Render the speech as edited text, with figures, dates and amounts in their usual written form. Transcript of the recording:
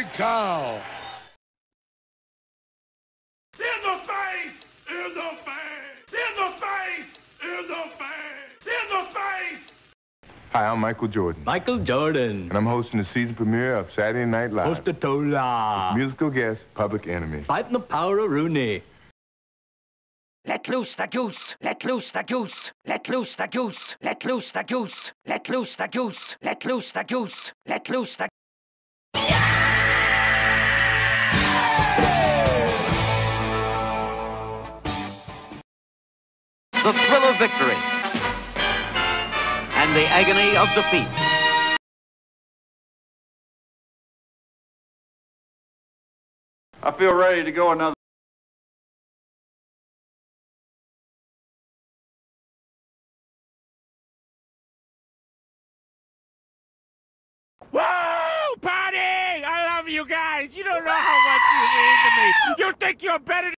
cow. In the face! In the face! In the face! In the face! In the face! Hi, I'm Michael Jordan. Michael Jordan. And I'm hosting the season premiere of Saturday Night Live. Host of Tola. Musical guest, Public Enemy. Fighting the power of Rooney. Let loose the juice. Let loose the juice. Let loose the juice. Let loose the juice. Let loose the juice. Let loose the juice. Let loose the The thrill of victory and the agony of defeat. I feel ready to go another. Woo! Party! I love you guys. You don't know how much you mean to me. You think you're better than